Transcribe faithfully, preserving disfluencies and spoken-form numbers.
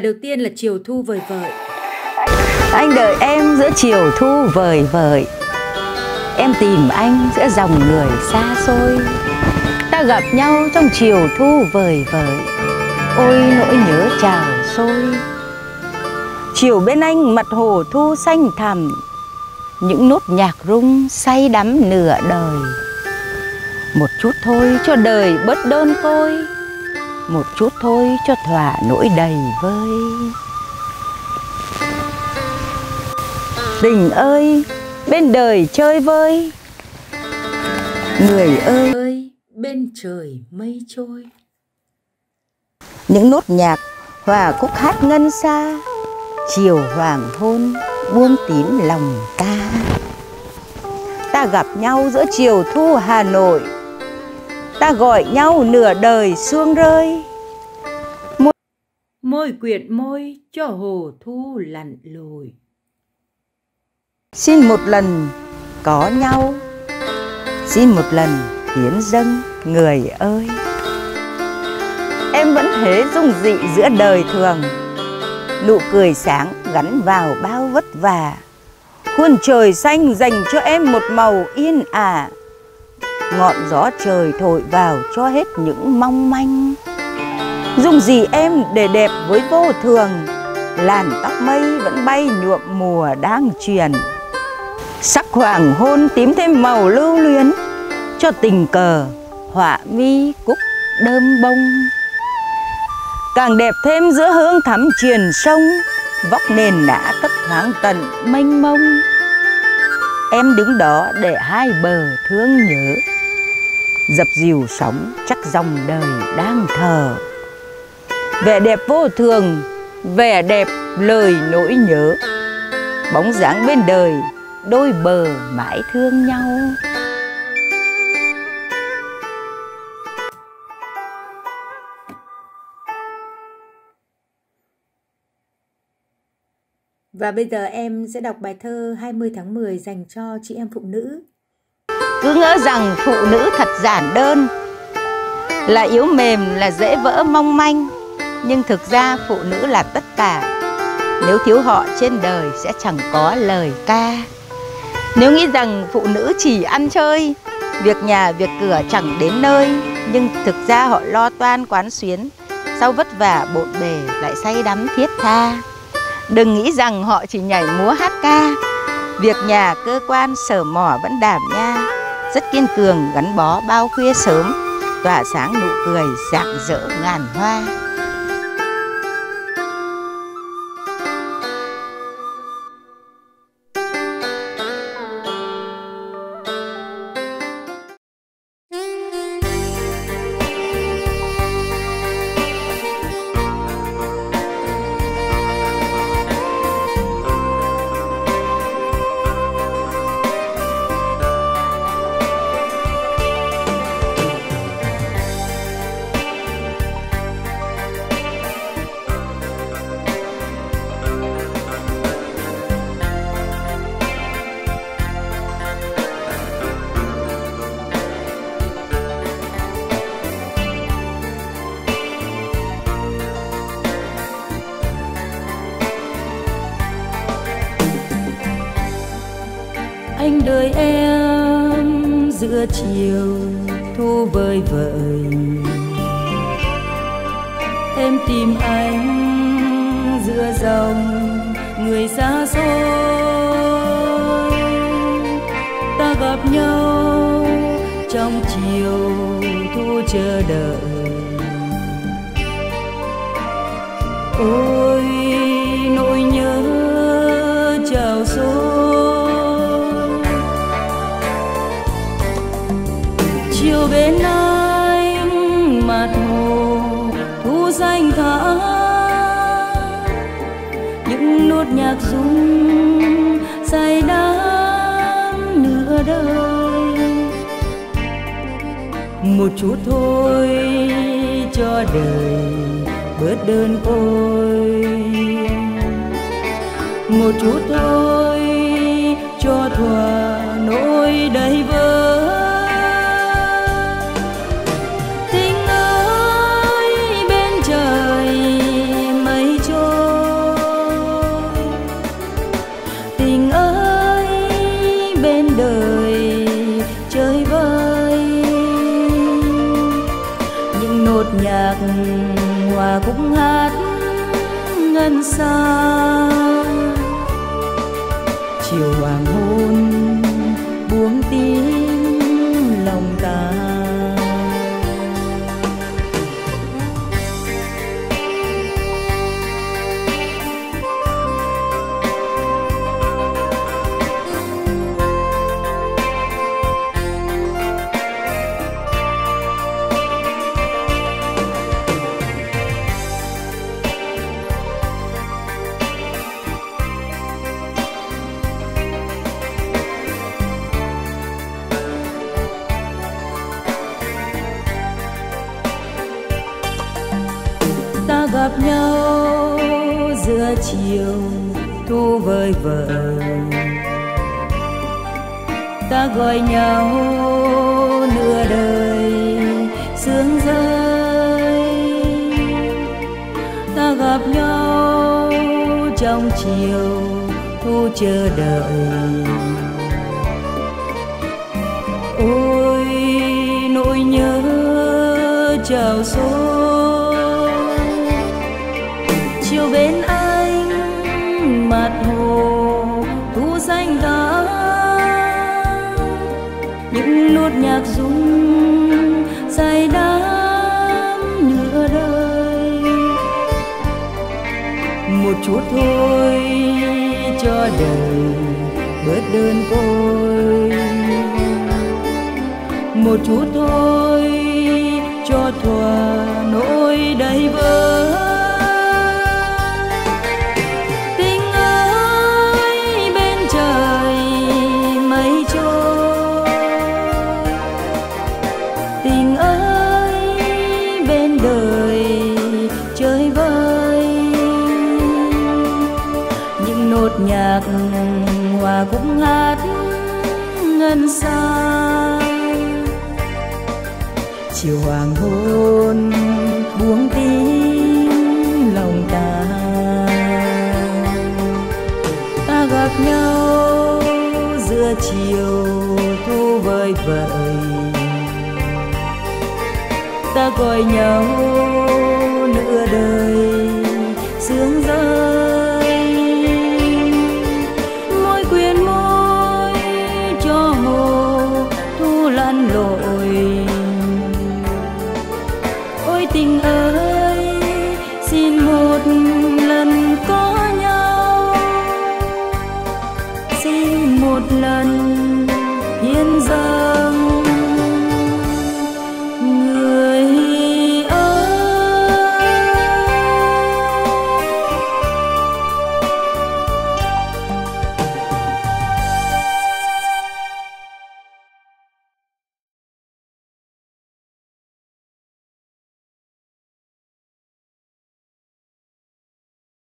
Đầu tiên là chiều thu vời vợi. Anh đợi em giữa chiều thu vời vợi, em tìm anh giữa dòng người xa xôi. Ta gặp nhau trong chiều thu vời vợi, ôi nỗi nhớ trào sôi. Chiều bên anh mặt hồ thu xanh thẳm, những nốt nhạc rung say đắm nửa đời. Một chút thôi cho đời bớt đơn côi, một chút thôi cho thỏa nỗi đầy vơi. Tình ơi, bên đời chơi vơi, người ơi, ơi bên trời mây trôi. những nốt nhạc hòa khúc hát ngân xa, chiều hoàng hôn buông tím lòng ta. Ta gặp nhau giữa chiều thu Hà Nội, ta gọi nhau nửa đời sương rơi. Môi, môi quyện môi cho hồ thu lặn lội. Xin một lần có nhau, xin một lần hiến dâng người ơi. Em vẫn thế dung dị giữa đời thường, nụ cười sáng gắn vào bao vất vả. Khuôn trời xanh dành cho em một màu yên ả, ngọn gió trời thổi vào cho hết những mong manh. Dung gì em để đẹp với vô thường, làn tóc mây vẫn bay nhuộm mùa đang truyền. Sắc hoàng hôn tím thêm màu lưu luyến, cho tình cờ họa mi cúc đơm bông. Càng đẹp thêm giữa hương thắm truyền sông, vóc nền đã thấp thoáng tận mênh mông. Em đứng đó để hai bờ thương nhớ, dập dìu sóng chắc dòng đời đang thờ. Vẻ đẹp vô thường, vẻ đẹp lời nỗi nhớ, bóng dáng bên đời đôi bờ mãi thương nhau. Và bây giờ em sẽ đọc bài thơ hai mươi tháng mười dành cho chị em phụ nữ. Cứ ngỡ rằng phụ nữ thật giản đơn, là yếu mềm, là dễ vỡ mong manh. Nhưng thực ra phụ nữ là tất cả, nếu thiếu họ trên đời sẽ chẳng có lời ca. Nếu nghĩ rằng phụ nữ chỉ ăn chơi, việc nhà việc cửa chẳng đến nơi, nhưng thực ra họ lo toan quán xuyến, sau vất vả bộn bề lại say đắm thiết tha. Đừng nghĩ rằng họ chỉ nhảy múa hát ca, việc nhà cơ quan sở mỏ vẫn đảm nha, rất kiên cường gắn bó bao khuya sớm, tỏa sáng nụ cười rạng rỡ ngàn hoa. Anh đợi em giữa chiều thu vời vợi, em tìm anh giữa dòng người xa xôi. Ta gặp nhau trong chiều thu chờ đợi, ôi nỗi nhớ trào sôi. Chiều bên anh mặt hồ thu xanh thẳm, những nốt nhạc rung say đắm nửa đời. Một chút thôi cho đời bớt đơn côi, một chút thôi cho thỏa nỗi đầy vơi. Tình ơi bên trời mây trôi, ngân xa. Chiều hoàng hôn buông tiếng lòng ta. Ta gặp nhau giữa chiều thu vời vợi, ta gọi nhau nửa đời sương rơi. Ta gặp nhau trong chiều thu chờ đợi. Ôi nỗi nhớ trào sôi, chiều bên anh mặt hồ thu xanh thẳm. Những nốt nhạc rung say đắm nửa đời. Một chút thôi cho đời bớt đơn côi, một chút thôi cho thỏa nỗi đầy vơi. Tình ơi bên trời mây trôi, tình ơi bên đời chơi vơi. Những nốt nhạc hòa cũng hát ngân xa. Chiều hoàng hôn buông tiếng lòng ta. Ta gặp nhau giữa chiều thu vời vợi, ta gọi nhau nửa đời sương rơi.